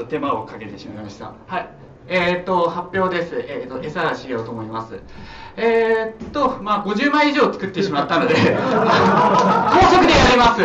手間をかけてしまいました。はい。発表です。江原茂雄と思います。まあ、50枚以上作ってしまったので、高速でやります。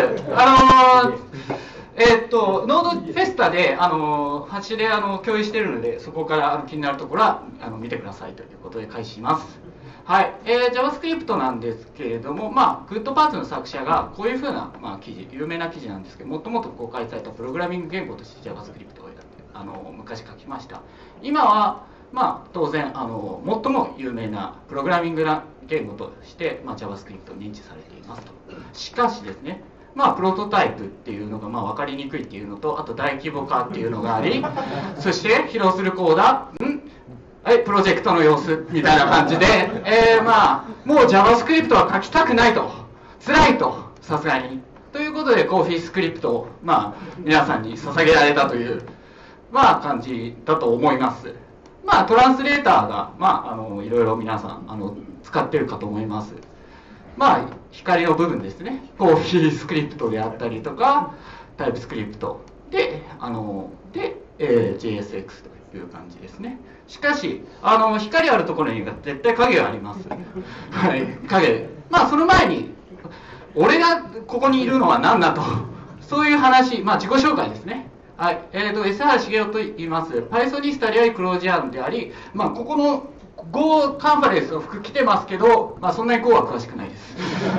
ノードフェスタで、端で共有しているので、そこから気になるところは見てくださいということで開始します。はい、JavaScript なんですけれども、まあ、GoodParts の作者がこういうふうな、まあ、記事、有名な記事なんですけど、もともと公開されたプログラミング言語として JavaScript を昔書きました。今は、まあ、当然最も有名なプログラミングな言語として、まあ、JavaScript を認知されていますと。しかしですね、まあ、プロトタイプっていうのがまあ分かりにくいっていうのと、あと大規模化っていうのがあり、そして披露するコーダはい、プロジェクトの様子みたいな感じで、まあ、もう JavaScript は書きたくないと、辛いと、さすがに。ということで、CoffeeScript を、まあ、皆さんに捧げられたという、まあ、感じだと思います。まあ、トランスレーターが、まあ、いろいろ皆さん、使ってるかと思います。まあ、光の部分ですね。CoffeeScript であったりとか、TypeScript で、JSX という感じですね。しかし、光あるところには絶対影があります。はい、影。まあ、その前に、俺がここにいるのは何だと、そういう話、まあ、自己紹介ですね。はい、江原茂雄と言います。Pythonista であり、クロージアンであり、まあ、ここのGo カンファレンスの服着てますけど、まあ、そんなに Go は詳しくないです。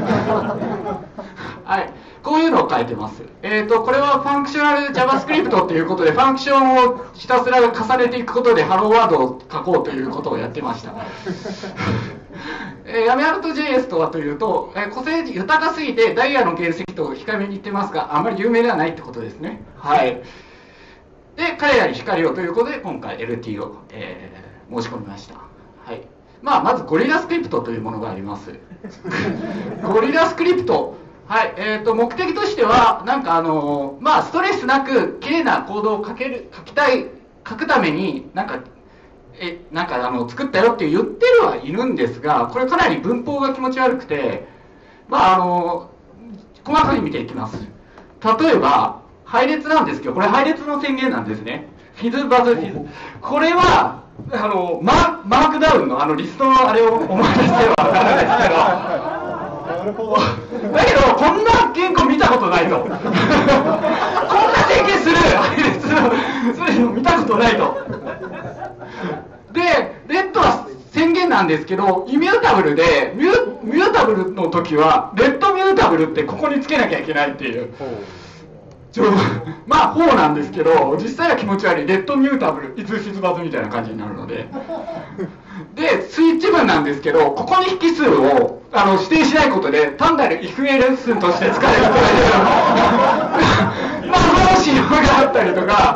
はい、こういうのを書いてます。これはファンクショナル JavaScript ということで、ファンクションをひたすら重ねていくことで、ハローワードを書こうということをやってました。ヤメアルト JS とはというと、個性豊かすぎてダイヤの原石と控えめに言ってますが、あまり有名ではないってことですね。はい。で、彼らに光をということで、今回 LT を、申し込みました。はい。まあ、まずゴリラスクリプトというものがあります。ゴリラスクリプト。はい。目的としては、なんかまあ、ストレスなく、綺麗なコードを書くために、なんか作ったよって言ってるはいるんですが、これかなり文法が気持ち悪くて、まあ、細かに見ていきます。例えば、配列なんですけど、これ配列の宣言なんですね。フィズバズフィズ。これは、マークダウンのリストのあれを思い出してはわかるんですけど、だけど、こんな言語見たことないと。こんな宣言する配列そういうの見たことないと。で、レッドは宣言なんですけど、イミュータブルで、ミュータブルの時は、レッドミュータブルってここにつけなきゃいけないっていう。まあ、ほうなんですけど、実際は気持ち悪い。レッドミュータブル、いつフィズバズみたいな感じになるので。で、スイッチ文なんですけど、ここに引数を指定しないことで、単なる if else として使えるという、まあ、仕様があったりとか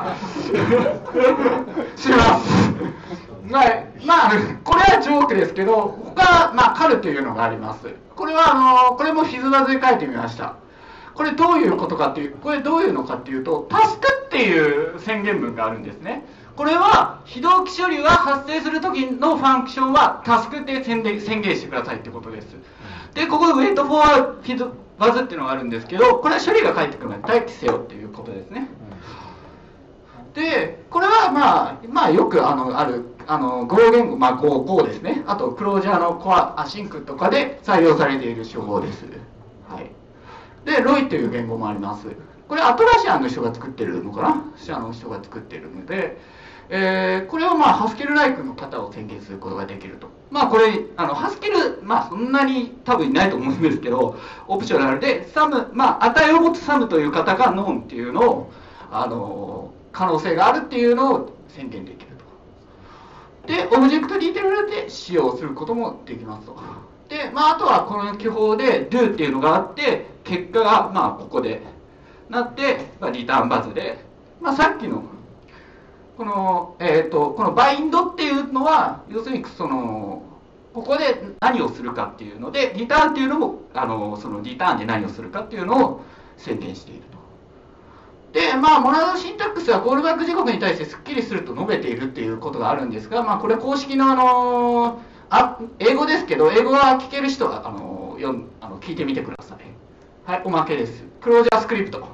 します。まあ、これはジョークですけど、他、まあ、カルというのがあります。これは、これもフィズバズで書いてみました。これどういうことかっていう、これどういうのかっていうと、タスクっていう宣言文があるんですね。これは、非同期処理が発生するときのファンクションは、タスクで宣言してくださいってことです。で、ここで wait for fizz buzz っていうのがあるんですけど、これは処理が返ってくるまで待機せよっていうことですね。で、これはまあ、よくある、Go 言語、まあ、Go ですね。あと、クロージャーのコア、アシンクとかで採用されている手法です。はい。で、ロイという言語もあります。これ、アトラシアンの人が作ってるのかな、シアの人が作ってるので、これはまあ、ハスキルライクの型を宣言することができると。まあ、これ、ハスキル、まあ、そんなに多分いないと思うんですけど、オプショナルで、サム、まあ、値を持つサムという型がノンっていうのを、可能性があるっていうのを宣言できると。で、オブジェクトディテールで使用することもできますと。で、まあ、あとはこの記法で do っていうのがあって、結果が、まあ、ここでなって、まあ、リターンバズで、まあ、さっきの、このバインドっていうのは、要するに、ここで何をするかっていうので、リターンっていうのも、そのリターンで何をするかっていうのを宣言していると。で、まあ、モナドシンタックスはコールバック時刻に対してスッキリすると述べているっていうことがあるんですが、まあ、これ公式の英語ですけど、英語が聞ける人は聞いてみてください。はい、おまけです。クロージャースクリプト。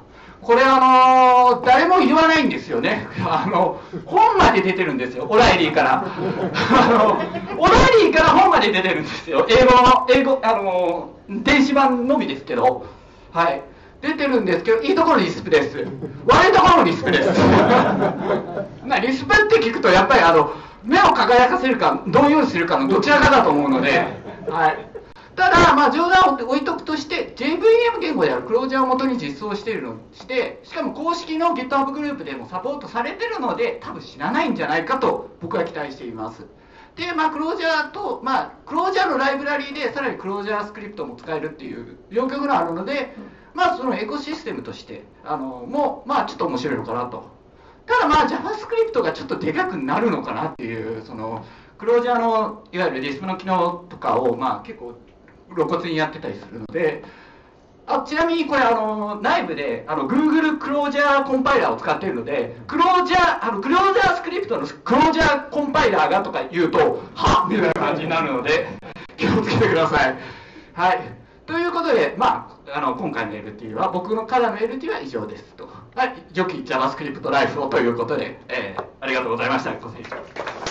これ誰も言わないんですよね。本まで出てるんですよ、オライリーから。オライリーから本まで出てるんですよ。英語、電子版のみですけど。はい。出てるんですけど、いいところリスプです。悪いところもリスプです。リスプって聞くと、やっぱり目を輝かせるか、どういうふうにするかのどちらかだと思うので、はい。ただ、冗談を置いとくとして、JVM 言語であるクロージャーを元に実装しているのして、しかも公式の GitHub グループでもサポートされているので、多分知らないんじゃないかと僕は期待しています。で、クロージャーと、クロージャーのライブラリーで、さらにクロージャースクリプトも使えるっていう状況があるので、そのエコシステムとして、ちょっと面白いのかなと。ただJavaScript がちょっとでかくなるのかなっていう、クロージャーのいわゆるリスプの機能とかを結構露骨にやってたりするので、ちなみにこれ内部でGoogle クロージャーコンパイラーを使っているので、クロージャースクリプトのクロージャーコンパイラーがとか言うとはっみたいな感じになるので気をつけてください。はい。ということで、今回の LT は、僕のからの LT は以上ですと。はい、良き JavaScript ライフをということで、ありがとうございました。ご清聴。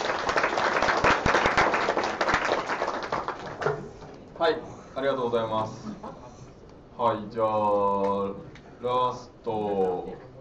はい、ありがとうございます。はい、じゃあ、ラスト。